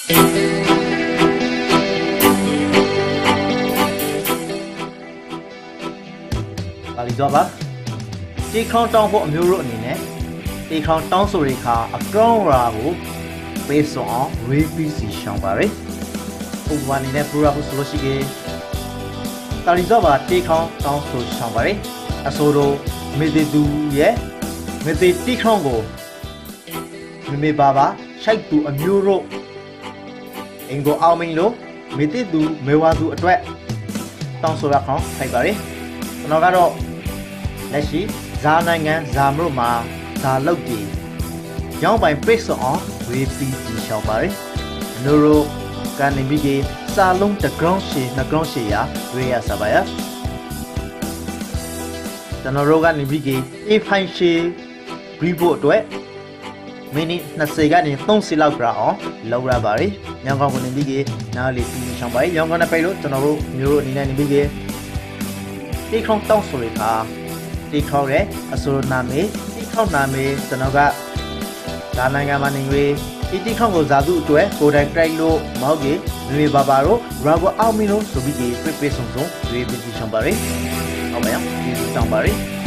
ပါလီတော့ပါတီခေါင်းတောင်းဖို့အမျိုးတို့အနေနဲ့တီခေါင်းတောင်းဆိုတဲ့အခါအကောင်းရာကိုပေးစွန်အောင်ဝေးပြီးစီရှောင်ပါရယ်ဥပမာအနေနဲ့ပရိုဂရမ်ကိုဆိုလို့ရှိရင်ပါလီတော့ပါတီခေါင်းတောင်းဆိုရှောင်ပါရယ်အဆိုတော့မေတီတူရဲ့မေတီတီခေါင်းကိုမေပါရှိုက်သူအမျိုးတို့အင်ကိုအောင်မင်းလို့မေတီတူမေဝါသူအတွက်တောင်းဆိုရခေါင်းထိုက်ပါရယ်ကျွန်တော်ကတော့လက်ရှိဇာနိုင်ငံဇာမလို့မှာဇာလုတ်တီရောင်းပိုင်ပိတ်ဆောင်းဝေးပြီးကြီးရှောက်ပါရယ်နိုရိုကနေပြီးကစာလုံးတဂရောင်းရှည်နှဂရောင်းရှည်ရဝေးရစပါရကျွန်တော်တို့ကနေပြီးကအေးဖိုင်ရှည်ဘရီဖို့အတွက်မိနစ်20ကနေ30လောက်ကြာအောင်လောက်ရပါရယ်ညောင်ကောင်းကနေပြီးကနားလေးပြီးရှောက်ပါရယ်ညောင်ကောင်းနဲ့ပိတ်လို့ကျွန်တော်တို့မျိုးတို့အနေနဲ့နေပြီးကတီခေါင်းတောင်းဆိုရတာတီခေါင်းရဲ့အစိုးရနာမည်တီခေါင်းနာမည်ကျွန်တော်ကဒါနိုင်ငံမှာနေ၍တီခေါင်းကိုဇာသူအတွက်ကိုယ်တိုင်ကြိုက်လို့မောက်ကြီးမေဘာဘာတို့ရာဘအောင်မီလို့ဆိုပြီးပြပြဆုံဆုံရေးပြီးချင်ပါရယ်ဟုတ်ပါရဲ့ဒီတောင်းပါရယ်